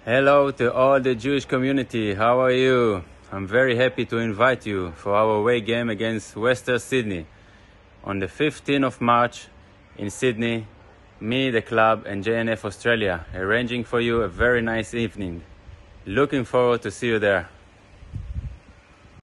Hello to all the Jewish community. How are you? I'm very happy to invite you for our away game against Western Sydney on the 15th of March in Sydney. Me, the club, and JNF Australia arranging for you a very nice evening. Looking forward to see you there.